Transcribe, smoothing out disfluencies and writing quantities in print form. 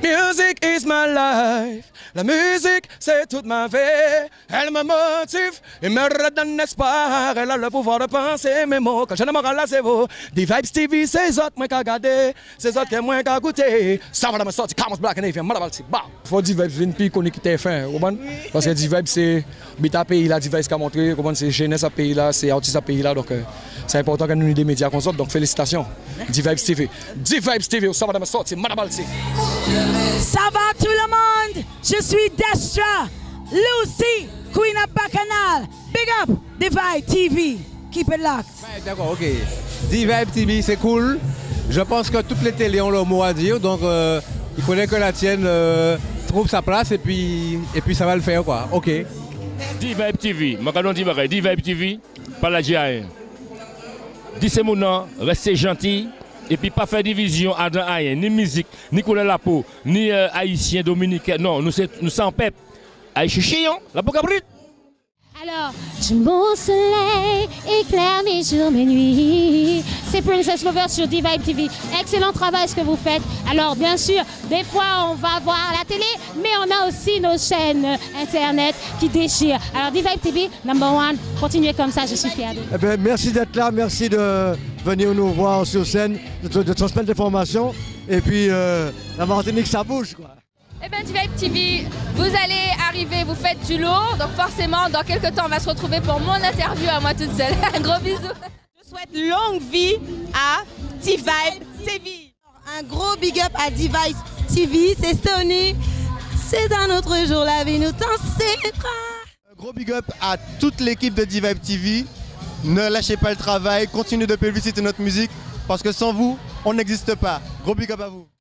Music is my life. La musique, c'est toute ma vie. Elle me motive et me redonne l'espoir. Elle a le pouvoir de penser mes mots. Quand je ne me rends là, c'est vous. D-Vibes TV, c'est les autres, moi, qui regarder. C'est les autres, qui moi, qui goûter. Ça va me sortir. Camus Black and Navy, Madabalti. Bah. Faut D-Vibes venir puis qu'on est quitté fin. Parce que D-Vibes, c'est Bita pays là, D-Vibes qui a montré. C'est jeunesse à pays là, c'est artiste à pays là. Donc, c'est important que nous ayons des médias comme ça. Donc, félicitations. D-Vibes TV. D-Vibes TV, ça va me sortir. Madabalti. Ça va tout le monde? Je suis Destra, Lucy, Queen of Bacchanal. Big up, D-Vibes TV. Keep it locked. Ouais, d'accord, ok. D-Vibes TV, c'est cool. Je pense que toutes les télés ont leur mot à dire, donc il faudrait que la tienne trouve sa place et puis ça va le faire, quoi. Ok. D-Vibes TV, je dis D-Vibes TV, pas la GIA. Dis c'est mon nom, restez gentil. Et puis pas faire division à rien, ni musique, ni couleur la peau, ni haïtien, dominicain. Non, nous sommes peuple. Haïtien chiant, la peau cabrite. Alors, du beau soleil éclaire mes jours, mes nuits. C'est Princess Lover sur D-Vibes TV. Excellent travail ce que vous faites. Alors, bien sûr, des fois on va voir la télé, mais on a aussi nos chaînes internet qui déchirent. Alors, D-Vibes TV, #1, continuez comme ça, je suis fière de vous. Eh bien, merci d'être là, merci de venir nous voir sur scène, de transmettre l'information. Et puis, la Martinique, ça bouge, quoi. Eh bien, D-Vibes TV, vous allez arriver, vous faites du lourd, donc forcément, dans quelques temps, on va se retrouver pour mon interview à moi toute seule. Un gros bisou. Je souhaite longue vie à D-Vibes TV. Un gros big up à D-Vibes TV, c'est Stony. C'est un autre jour, la vie nous t'enseignera. Un gros big up à toute l'équipe de D-Vibes TV. Ne lâchez pas le travail, continuez de publiciter notre musique, parce que sans vous, on n'existe pas. Gros big up à vous.